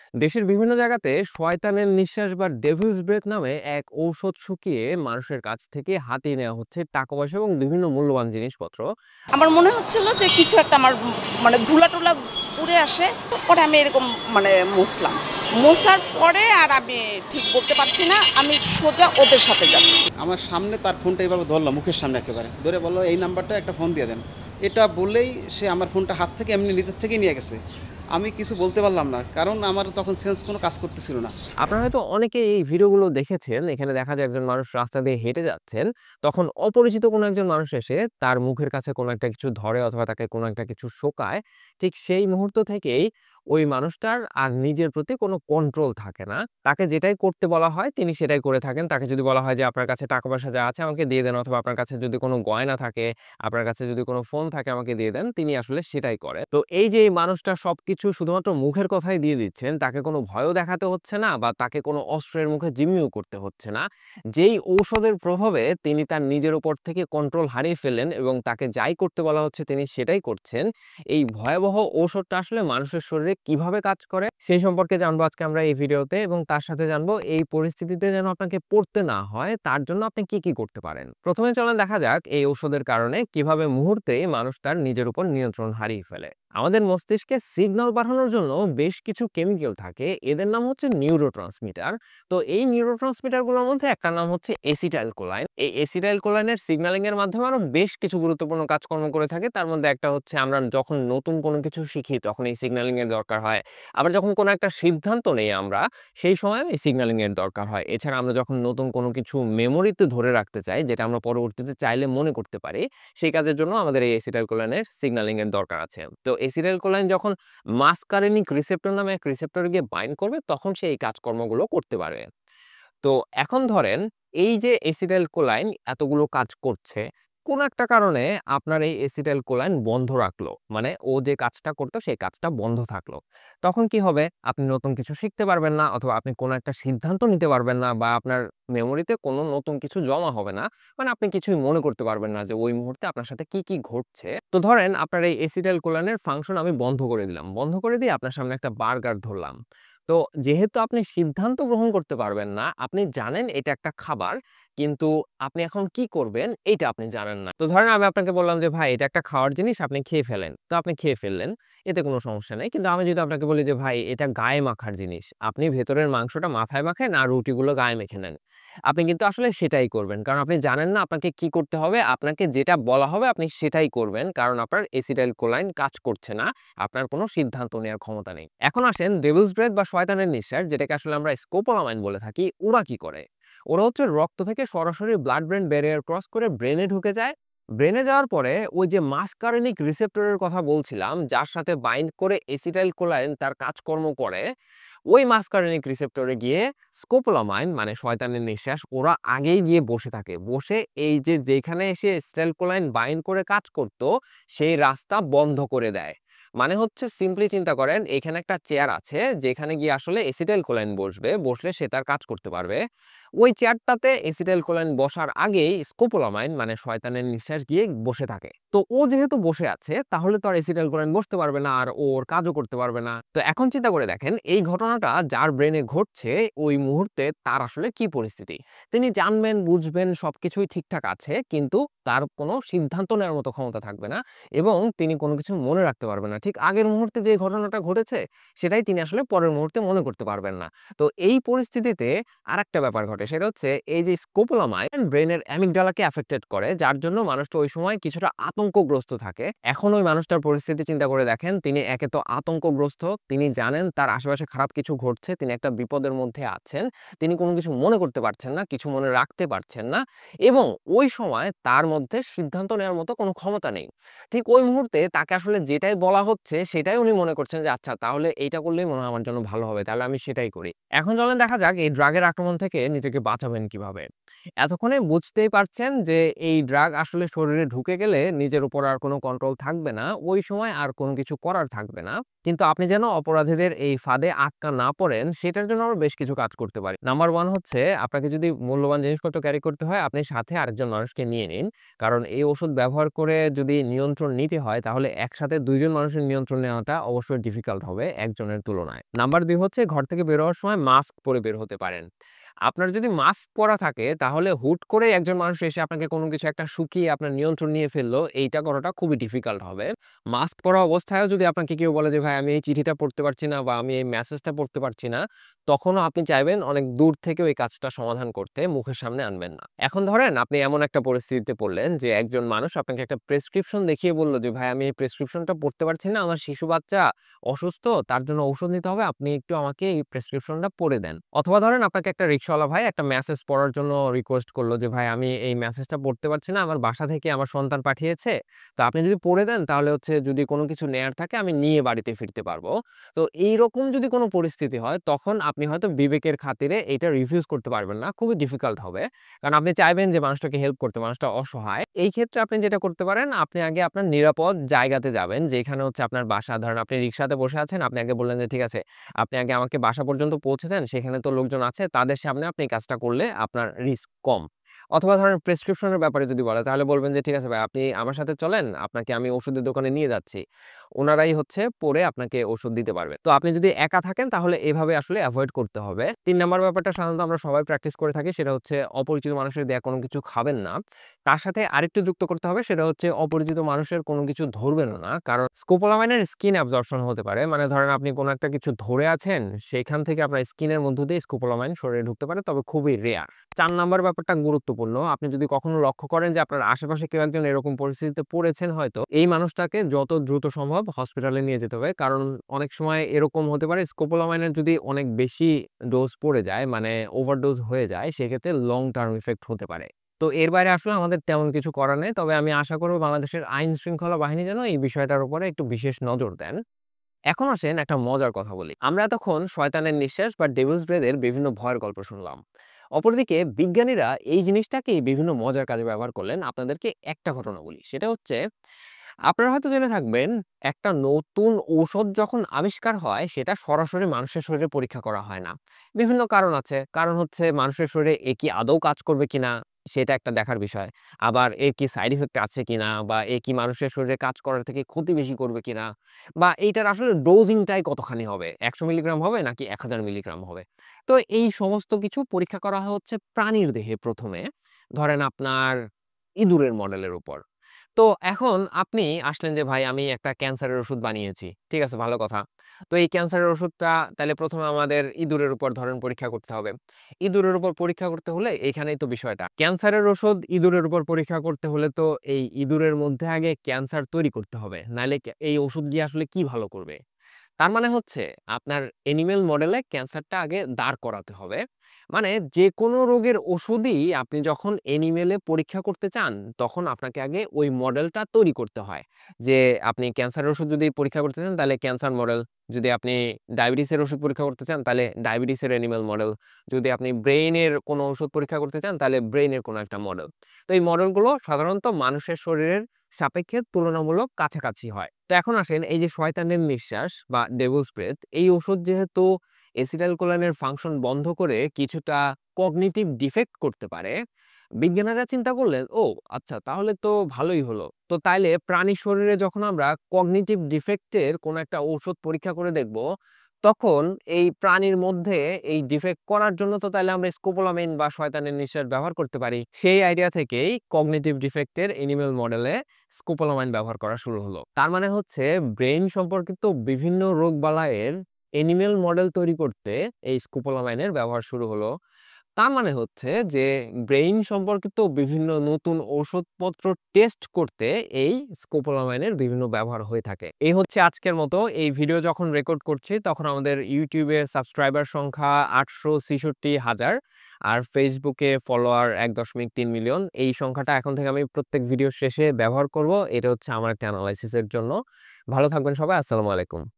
দেশের বিভিন্ন জায়গাতে শয়তানের নিঃশ্বাস বা ডেভিলস ব্রেথ নামে এক ঔষধ শুকিয়ে মানুষের কাছ থেকে হাতিয়ে নেওয়া হচ্ছে টাকা পয়সা এবং বিভিন্ন মূল্যবান জিনিসপত্র। আমার মনে হচ্ছিল যে কিছু একটা আমার মানে ধুলা-টুলা উড়ে আসে। পরে আমি এরকম মানে মুছলাম। মোছার পরে আর আমি ঠিক বলতে পারছি না। আমি সোজা ওদের সাথে যাচ্ছি। আমার সামনে তার ফোনটা এভাবে ধরলো, মুখের সামনে একেবারে ধরে বললো এই নাম্বারটা একটা ফোন দিয়ে দেন। এটা বলেই সে আমার ফোনটা হাত থেকে এমনি নিজের থেকেই নিয়ে গেছে। আমি কিছু বলতে পারলাম না, কারণ আমার তখন সেন্স কোনো কাজ করতেছিল না। আপনারা হয়তো অনেকে এই ভিডিওগুলো দেখেছেন। এখানে দেখা যায় একজন মানুষ রাস্তা দিয়ে হেঁটে যাচ্ছেন, তখন অপরিচিত কোনো একজন মানুষ এসে তার মুখের কাছে কোনো একটা কিছু ধরে অথবা তাকে কোনো একটা কিছু শোকায়। ঠিক সেই মুহূর্ত থেকেই ওই মানুষটার আর নিজের প্রতি কোনো কন্ট্রোল থাকে না। তাকে যেটাই করতে বলা হয় তিনি সেটাই করে থাকেন। তাকে যদি বলা হয় যে আপনার কাছে টাকা পয়সা যা আছে আমাকে দিয়ে দেন, অথবা আপনার কাছে যদি কোনো গয়না থাকে, আপনার কাছে যদি কোনো ফোন থাকে আমাকে দিয়ে দেন, তিনি আসলে সেটাই করে। তো এই যে এই মানুষটা সবকিছু শুধুমাত্র মুখের কথাই দিয়ে দিচ্ছেন, তাকে কোনো ভয়ও দেখাতে হচ্ছে না বা তাকে কোনো অস্ত্রের মুখে জিম্মিও করতে হচ্ছে না। যেই ঔষধের প্রভাবে তিনি তার নিজের উপর থেকে কন্ট্রোল হারিয়ে ফেললেন এবং তাকে যাই করতে বলা হচ্ছে তিনি সেটাই করছেন। এই ভয়াবহ ঔষধটা আসলে মানুষের শরীরে কিভাবে কাজ করে সেই সম্পর্কে জানবো আজকে আমরা এই ভিডিওতে, এবং তার সাথে জানবো এই পরিস্থিতিতে যেন আপনাকে পড়তে না হয় তার জন্য আপনি কি কি করতে পারেন। প্রথমে চলেন দেখা যাক এই ঔষধের কারণে কিভাবে মুহূর্তে মানুষ তার নিজের উপর নিয়ন্ত্রণ হারিয়ে ফেলে। আমাদের মস্তিষ্কে সিগন্যাল পাঠানোর জন্য বেশ কিছু কেমিক্যাল থাকে, এদের নাম হচ্ছে নিউরোট্রান্সমিটার। তো এই নিউরোট্রান্সমিটার গুলোর মধ্যে একটা নাম হচ্ছে এসিটাইল কোলাইন। এই এসিটাইল কোলাইনের সিগন্যালিং এর মাধ্যমে আরো বেশ কিছু গুরুত্বপূর্ণ কাজকর্ম করে থাকে। তার মধ্যে একটা হচ্ছে আমরা যখন নতুন কোনো কিছু শিখি তখন এই সিগন্যালিং এর দরকার হয়। আবার যখন কোনো একটা সিদ্ধান্ত নেই আমরা, সেই সময় এই সিগন্যালিং এর দরকার হয়। এছাড়া আমরা যখন নতুন কোনো কিছু মেমোরিতে ধরে রাখতে চাই, যেটা আমরা পরবর্তীতে চাইলে মনে করতে পারি, সেই কাজের জন্য আমাদের এই এসিটাইলকোলাইনের সিগন্যালিং এর দরকার আছে। তো এসিটাইলকোলাইন যখন মাসকারেনিক রিসেপ্টর নামে এক রিসেপ্টরে গিয়ে বাইন্ড করবে তখন সে এই কাজকর্মগুলো করতে পারবে। তো এখন ধরেন এই যে এসিটাইল কোলাইন এতগুলো কাজ করছে, কোন একটা কারণে আপনার এই এসিটাইল কোলাইন বন্ধ রাখলো, মানে ও যে কাজটা করতো সেই কাজটা বন্ধ থাকলো। তখন কি হবে? আপনি নতুন কিছু শিখতে পারবেন না, অথবা আপনি কোনো একটা সিদ্ধান্ত নিতে পারবেন না, বা আপনার মেমোরিতে কোনো নতুন কিছু জমা হবে না। মানে আপনি কিছুই মনে করতে পারবেন না যে ওই মুহূর্তে আপনার সাথে কি কি ঘটছে। তো ধরেন আপনার এই এসিটাইল কোলাইনের ফাংশন আমি বন্ধ করে দিলাম, বন্ধ করে দিয়ে আপনার সামনে একটা বার্গার ধরলাম। তো যেহেতু আপনি সিদ্ধান্ত গ্রহণ করতে পারবেন না, আপনি জানেন এটা একটা খাবার, কিন্তু আপনি এখন কি করবেন এইটা আপনি জানেন না। তো ধরেন আমি আপনাকে বললাম যে ভাই এটা একটা খাওয়ার জিনিস, আপনি খেয়ে ফেলেন। তো আপনি খেয়ে ফেললেন, এতে কোনো সমস্যা নেই। কিন্তু আমি যদি আপনাকে বলি যে ভাই এটা গায়ে মাখার জিনিস, আপনি ভেতরের মাংসটা মাথায় মাখেন আর রুটিগুলো গায়ে মেখে নেন। আপনি কিন্তু আসলে সেটাই করবেন, কারণ আপনি জানেন না আপনাকে কি করতে হবে। আপনাকে যেটা বলা হবে আপনি সেটাই করবেন, কারণ আপনার এসিটাইল কোলাইন কাজ করছে না। আপনার কোনো সিদ্ধান্ত নেওয়ার ক্ষমতা নেই। এখন আসেন ডেভিলস ব্রেথ বা শয়তানের নিঃশ্বাস, যেটাকে আসলে আমরা স্কোপোলামাইন বলে থাকি, ওরা কি করে? ওরা হচ্ছে রক্ত থেকে সরাসরি ব্লাড ব্রেন ব্যারিয়ার ক্রস করে ব্রেনে ঢুকে যায়। ব্রেনে যাওয়ার পরে ওই যে মাসকারেনিক রিসেপ্টরের কথা বলছিলাম, যার সাথে বাইন্ড করে এসিটাইল কোলাইন তার কাজকর্ম করে, ওই মাসকারেনিক রিসেপ্টরে গিয়ে স্কোপোলামাইন মানে শয়তানের নিঃশ্বাস ওরা আগেই গিয়ে বসে থাকে। বসে এই যে যেখানে এসে এসিটাইলকোলাইন বাইন্ড করে কাজ করত সেই রাস্তা বন্ধ করে দেয়। মানে হচ্ছে সিম্পলি চিন্তা করেন, এখানে একটা চেয়ার আছে যেখানে গিয়ে আসলে এসিটাইলকোলাইন বসবে, বসলে সে তার কাজ করতে পারবে। ওই চেয়ারটাতে এসিটাইলকোলাইন বসার আগেই স্কোপোলামাইন মানে শয়তানের নিঃশ্বাস গিয়ে বসে থাকে। তো ও যেহেতু বসে আছে তাহলে তো আর এসিটাইলকোলাইন বসতে পারবে না, আর ওর কাজও করতে পারবে না। তো এখন চিন্তা করে দেখেন এই ঘটনাটা যার ব্রেনে ঘটছে ওই মুহূর্তে তার আসলে কি পরিস্থিতি। তিনি জানবেন, বুঝবেন সবকিছুই ঠিকঠাক আছে, কিন্তু তার কোনো সিদ্ধান্ত নেওয়ার মতো ক্ষমতা থাকবে না এবং তিনি কোনো কিছু মনে রাখতে পারবেন না। ঠিক আগের মুহূর্তে যে ঘটনাটা ঘটেছে সেটাই তিনি আসলে পরের মুহূর্তে মনে করতে পারবেন না। তো এই পরিস্থিতিতে আরেকটা ব্যাপার ঘটে, সেটা হচ্ছে এই যে স্কোপোলামাইন ব্রেনের অ্যামিগডালাকে অ্যাফেক্টেড করে, যার জন্য মানুষটা ওই সময় কিছুটা আতঙ্কগ্রস্ত থাকে। এখন ওই মানুষটার পরিস্থিতি চিন্তা করে দেখেন, তিনি একে তো আতঙ্কগ্রস্ত, তিনি জানেন তার আশেপাশে খারাপ কিছু ঘটছে, তিনি একটা বিপদের মধ্যে আছেন, তিনি কোনো কিছু মনে করতে পারছেন না, কিছু মনে রাখতে পারছেন না, এবং ওই সময় তার মধ্যে সিদ্ধান্ত নেওয়ার মতো কোনো ক্ষমতা নেই। ঠিক ওই মুহূর্তে তাকে আসলে যেটাই বলা হচ্ছে সেটাই উনি মনে করছেন যে আচ্ছা তাহলে এইটা করলেই মনে হয় আমার জন্য ভালো হবে, তাহলে আমি সেটাই করি। এখন চলেন দেখা যাক এই ড্রাগের আক্রমণ থেকে নিজেকে বাঁচাবেন কিভাবে। এতক্ষণে বুঝতেই পারছেন যে এই ড্রাগ আসলে শরীরে ঢুকে গেলে নিজের উপর আর কোনো কন্ট্রোল থাকবে না, ওই সময় আর কোনো কিছু করার থাকবে না। কিন্তু আপনি যেন অপরাধীদের এই ফাঁদে আটকা না পড়েন, সেটার জন্য আমরা বেশ কিছু কাজ করতে পারি। নাম্বার 1 হচ্ছে, আপনাকে যদি মূল্যবান জিনিসপত্র ক্যারি করতে হয়, আপনি সাথে আরেকজন মানুষকে নিয়ে নিন। কারণ এই ওষুধ ব্যবহার করে যদি নিয়ন্ত্রণ নিতে হয়, তাহলে একসাথে 2 জন মানুষের নিয়ন্ত্রণ নেওয়াটা অবশ্যই ডিফিকাল্ট হবে একজনের তুলনায়। নাম্বার 2 হচ্ছে, ঘর থেকে বের হওয়ার সময় মাস্ক পরে বের হতে পারেন। আপনার যদি মাস্ক পরা থাকে, তাহলে হুট করে একজন মানুষ এসে আপনাকে কোনো কিছু একটা শুকিয়ে আপনার নিয়ন্ত্রণ নিয়ে ফেললো, এইটা করাটা খুবই ডিফিকাল্ট হবে। মাস্ক পরা অবস্থায়ও যদি আপনাকে কেউ বলে যে, "ভাই আমি এই চিঠিটা পড়তে পারছি না বা আমি এই মেসেজটা পড়তে পারছি না", তখনও আপনি চাইবেন অনেক দূর থেকে ওই কাজটা সমাধান করতে, মুখের সামনে আনবেন না। এখন ধরেন আপনি এমন একটা পরিস্থিতিতে পড়লেন যে একজন মানুষ আপনাকে একটা প্রেসক্রিপশন দেখিয়ে বলল যে, "ভাই আমি এই প্রেসক্রিপশনটা পড়তে পারছি না, আমার শিশু বাচ্চা অসুস্থ, তার জন্য ঔষধ নিতে হবে, আপনি একটু আমাকে এই প্রেসক্রিপশনটা পড়ে দেন।" অথবা ধরেন আপনাকে একটা রিকশাওয়ালা ভাই একটা মেসেজ পড়ার জন্য রিকোয়েস্ট করলো যে, "ভাই আমি এই মেসেজটা পড়তে পারছি না, আমার বাসা থেকে আমার সন্তান পাঠিয়েছে। তো আপনি যদি পড়ে দেন, তাহলে হচ্ছে যদি কোনো কিছু নেয়ার থাকে আমি নিয়ে বাড়িতে ফিরতে পারবো।" তো এইরকম যদি কোনো পরিস্থিতি হয়, তখন আপনি হয়তো বিবেকের খাতিরে এটা রিফিউজ করতে পারবেন না। খুবই ডিফিকাল্ট হবে। কারণ আপনি চাইবেন যে মানুষটাকে হেল্প করতে, মানুষটা অসহায়। এই ক্ষেত্রে আপনি যেটা করতে পারেন, আপনি আগে আপনার নিরাপদ জায়গাতে যাবেন, যেখানে হচ্ছে আপনার বাসা। ধরেন আপনি রিক্সাতে বসে আছেন, আপনি আগে বললেন যে, "ঠিক আছে, আপনি আগে আমাকে বাসা পর্যন্ত পৌঁছে দেন, সেখানে তো লোকজন আছে, তাদের সামনে আপনি এই কাজটা করলে আপনার রিস্ক কম।" অথবা ধরেন প্রেসক্রিপশনের ব্যাপারে যদি বলে, তাহলে বলবেন যে, "ঠিক আছে ভাই, আপনি আমার সাথে চলেন, আপনাকে আমি ওষুধের দোকানে নিয়ে যাচ্ছি। উনারাই হচ্ছে পড়ে আপনাকে ওষুধ দিতে পারবে।" তো আপনি যদি একা থাকেন, তাহলে এভাবে আসলে এভয়েড করতে হবে। ৩ নাম্বার ব্যাপারটা সাধারণত আমরা সবাই প্র্যাকটিস করে থাকি, সেটা হচ্ছে অপরিচিত মানুষের দেয়া কোনো কিছু খাবেন না। তার সাথে আরেকটু যুক্ত করতে হবে, সেটা হচ্ছে অপরিচিত মানুষের কোনো কিছু ধরবেনও না। কারণ স্কোপোলামাইনের স্কিন অ্যাবজর্পশন হতে পারে। মানে ধরেন আপনি কোনো একটা কিছু ধরে আছেন, সেখান থেকে আপনার স্কিনের মধ্য দিয়ে স্কোপোলামাইন শরীরে ঢুকতে পারে, তবে খুবই রেয়ার। ৪ নাম্বার ব্যাপারটা গুরুত্বপূর্ণ। আপনি যদি কখনো লক্ষ্য করেন যে আপনার আশেপাশে কেউ একজন এরকম পরিস্থিতিতে পড়েছেন হয়তো, এই মানুষটাকে যত দ্রুত সম্ভব হসপিটালে নিয়ে যেতে হবে। কারণ অনেক সময় এরকম হতে পারে, স্কোপোলামাইনের যদি অনেক বেশি ডোজ পড়ে যায়, মানে ওভারডোজ হয়ে যায়, সেক্ষেত্রে লং টার্ম ইফেক্ট হতে পারে। তো এর বাইরে আসলে আমাদের তেমন কিছু করার নেই। তবে আমি আশা করব বাংলাদেশের আইন শৃঙ্খলা বাহিনী যেন এই বিষয়টার উপরে একটু বিশেষ নজর দেন। এখন আসেন একটা মজার কথা বলি। আমরা এতক্ষণ শয়তানের নিঃশ্বাস বা ডেভিলস ব্রেথ এর বিভিন্ন ভয়ের গল্প শুনলাম। অপরদিকে বিজ্ঞানীরা এই জিনিসটাকেই বিভিন্ন মজার কাজে ব্যবহার করলেন। আপনাদেরকে একটা ঘটনা বলি। সেটা হচ্ছে, আপনারা হয়তো জেনে থাকবেন, একটা নতুন ঔষধ যখন আবিষ্কার হয়, সেটা সরাসরি মানুষের শরীরে পরীক্ষা করা হয় না। বিভিন্ন কারণ আছে। কারণ হচ্ছে মানুষের শরীরে এ কি আদৌ কাজ করবে কিনা, সেটা একটা দেখার বিষয়। আবার এর কি সাইড ইফেক্ট আছে কিনা, বা এ কি মানুষের শরীরে কাজ করার থেকে ক্ষতি বেশি করবে কিনা, বা এইটার আসলে ডোজিংটাই কতখানি হবে, ১০০ মিলিগ্রাম হবে নাকি ১০০০ মিলিগ্রাম হবে। তো এই সমস্ত কিছু পরীক্ষা করা হচ্ছে প্রাণীর দেহে প্রথমে। ধরেন আপনার ইঁদুরের মডেলের উপর। তো এখন আপনি আসলেন যে, "ভাই আমি একটা ক্যান্সারের ওষুধ বানিয়েছি।" ঠিক আছে, ভালো কথা। তো এই ক্যান্সারের ওষুধটা তাইলে ১ম এ আমাদের ইঁদুরের উপর ধরেন পরীক্ষা করতে হবে। ইঁদুরের উপর পরীক্ষা করতে হলে এইখানেই তো বিষয়টা। ক্যান্সারের ওষুধ ইঁদুরের উপর পরীক্ষা করতে হলে তো এই ইঁদুরের মধ্যে আগে ক্যান্সার তৈরি করতে হবে। নাইলে এই ওষুধ দিয়ে আসলে কি ভালো করবে? তার মানে হচ্ছে, আপনার এনিমেল মডেলে ক্যান্সারটা আগে দাঁড় করাতে হবে। মানে যেকোনো রোগের ওষুধই আপনি যখন এনিমেলে পরীক্ষা করতে চান, তখন আপনাকে আগে ওই মডেলটা তৈরি করতে হয়। যে আপনি ক্যান্সারের ওষুধ যদি পরীক্ষা করতে চান, তাহলে ক্যান্সার মডেল। যদি আপনি ডায়াবেটিসের ওষুধ পরীক্ষা করতে চান, তাহলে ডায়াবেটিসের এনিমেল মডেল। যদি আপনি ব্রেইনের কোনো ওষুধ পরীক্ষা করতে চান, তাহলে ব্রেইনের কোনো একটা মডেল। তো এই মডেলগুলো সাধারণত মানুষের শরীরের সাপেক্ষে তুলনামূলক কাছাকাছি হয়। তো এখন আসেন, এই যে শয়তানের নিঃশ্বাস বা ডেভিলস ব্রেথ, এই ওষুধ যেহেতু এসিটাইলকোলাইনের ফাংশন বন্ধ করে কিছুটা কগনিটিভ ডিফেক্ট করতে পারে, বিজ্ঞানীরা চিন্তা করলেন, ও আচ্ছা, তাহলে তো ভালোই হলো। তো তাইলে প্রাণীর শরীরে যখন আমরা কগনিটিভ ডিফেক্টের কোনো একটা ঔষধ পরীক্ষা করে দেখব, তখন এই প্রাণীর মধ্যে এই ডিফেক্ট করার জন্য তো তাইলে আমরা স্কোপোলামাইন বা শয়তানের নিঃশ্বাস ব্যবহার করতে পারি। সেই আইডিয়া থেকেই কগনিটিভ ডিফেক্টের এনিমেল মডেলে স্কোপোলামাইন ব্যবহার করা শুরু হলো। তার মানে হচ্ছে, ব্রেইন সম্পর্কিত বিভিন্ন রোগবালাইয়ের এনিমেল মডেল তৈরি করতে এই স্কোপোলামাইনের ব্যবহার শুরু হলো। তার মানে হচ্ছে যে, ব্রেইন সম্পর্কিত বিভিন্ন নতুন ঔষধপত্র টেস্ট করতে এই স্কোপোলামাইনের বিভিন্ন ব্যবহার হয়ে থাকে। এই হচ্ছে আজকের মতো। এই ভিডিও যখন রেকর্ড করছি, তখন আমাদের ইউটিউবে সাবস্ক্রাইবার সংখ্যা ৮৬৬,০০০, আর ফেসবুকে ফলোয়ার ১.৩ মিলিয়ন। এই সংখ্যাটা এখন থেকে আমি প্রত্যেক ভিডিও শেষে ব্যবহার করব। এটা হচ্ছে আমার একটা অ্যানালাইসিসের জন্য। ভালো থাকবেন সবাই। আসসালামু আলাইকুম।